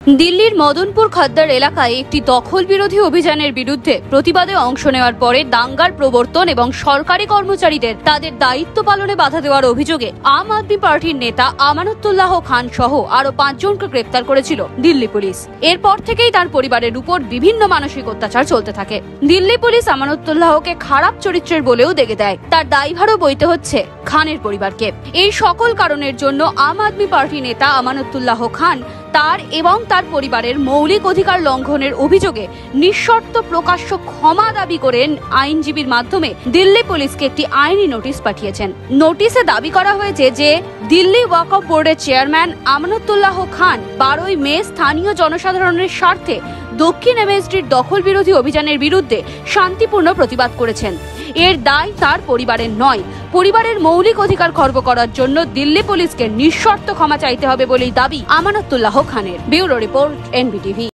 দিল্লির মদনপুর খদ্দার এলাকায় একটি দখল বিরোধী অভিযানের বিরুদ্ধে প্রতিবাদে অংশ নেওয়ার পরে দাঙ্গার প্রবর্তন এবং সরকারি কর্মচারীদের তাদের দায়িত্ব পালনে বাধা দেওয়ার অভিযোগে আম আদমি পার্টির নেতা আমানতুল্লাহ খান সহ আরো 5 জনকে গ্রেপ্তার করেছিল দিল্লি পুলিশ। এরপর থেকেই তার পরিবারের উপর বিভিন্ন মানসিক অত্যাচার চলতে থাকে। দিল্লি পুলিশ আমানতুল্লাহকে খারাপ চরিত্রের বলেও দেখে দেয়, তার দায়ভারও বইতে হচ্ছে খানের পরিবারকে। এই সকল কারণের জন্য আম আদমি পার্টি নেতা আমানতুল্লাহ খান তার এবং তার পরিবারের মৌলিক অধিকার লঙ্ঘনের অভিযোগে নিঃশর্ত প্রকাশ্য ক্ষমা দাবি করেন আইনজীবীর মাধ্যমে দিল্লি পুলিশকে একটি আইনি নোটিশ পাঠিয়েছেন। নোটিশে দাবি করা হয়েছে যে দিল্লি ওয়াকফ বোর্ডের চেয়ারম্যান আমানতুল্লাহ খান 12ই মে স্থানীয় জনসাধারণের স্বার্থে দক্ষিণ এমএসডির দখল বিরোধী অভিযানের বিরুদ্ধে শান্তিপূর্ণ প্রতিবাদ করেছেন। এর দায় তার পরিবারের নয়। পরিবারের মৌলিক অধিকার খর্ব করার জন্য দিল্লি পুলিশকে নিঃশর্ত ক্ষমা চাইতে হবে বলেই দাবি আমানতুল্লাহ খানের। Bureau report, NBTV.